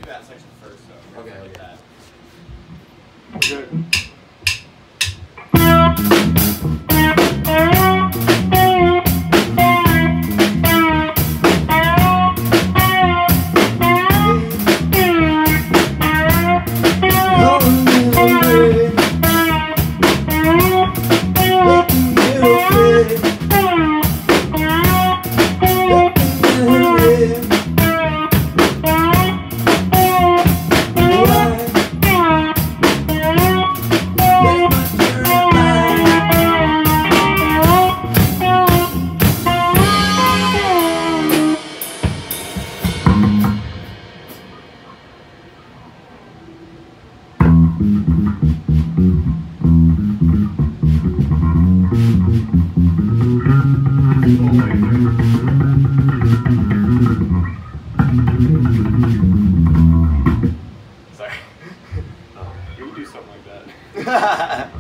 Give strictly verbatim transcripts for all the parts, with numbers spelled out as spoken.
that section first, so. Okay, Like okay. that. Good. Sorry. Oh, we would do something like that.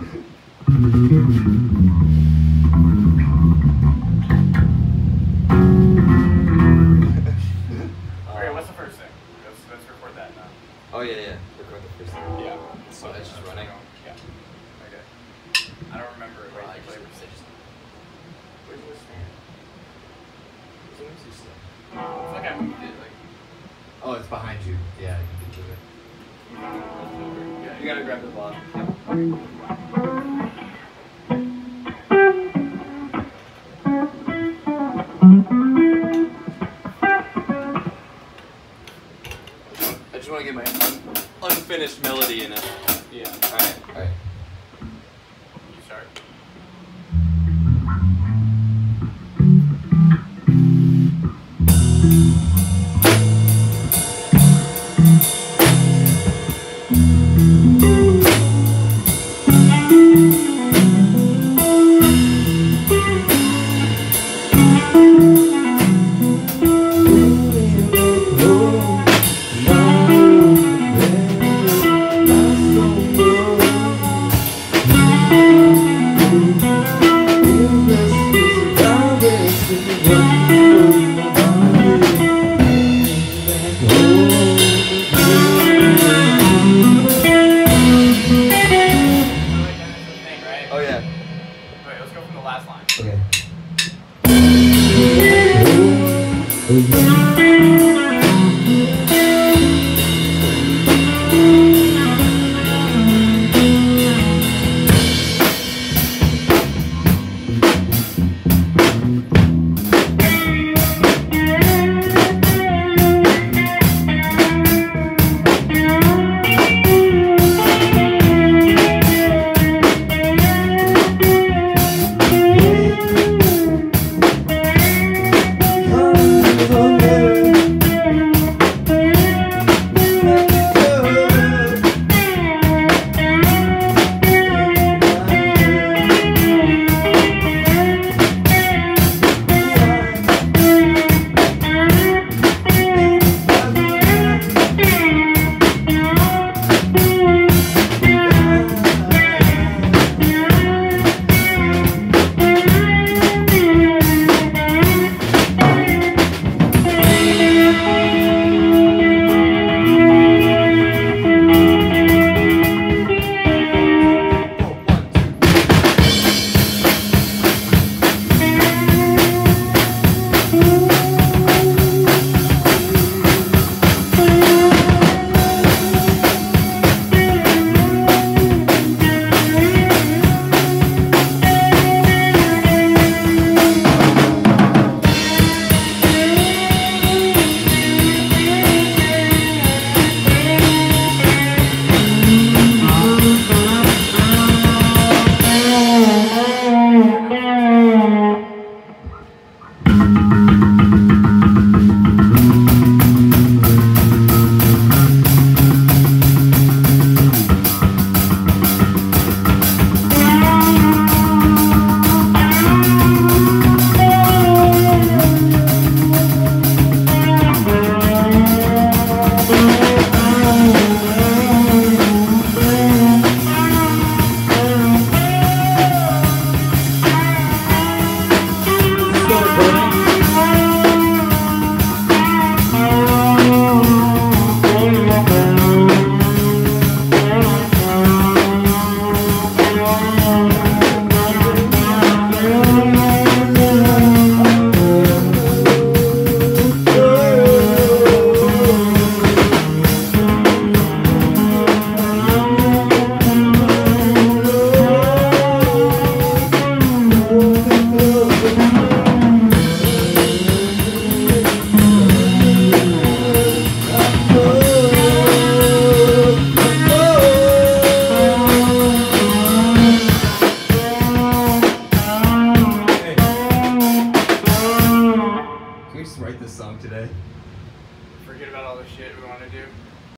Okay, what's the first thing? Let's, let's record that now. Oh yeah, yeah. Record the first thing. Yeah. So that's just running. Yeah. Okay. I don't remember it. Wait, Well, I you play just- with Where's the stand? Where's the music stand? It's like I moved it. Like. Oh, it's behind you. Yeah, you can do it. Yeah, you gotta grab the bottom. I just want to get my un unfinished melody in it. Yeah. Alright, alright. You start.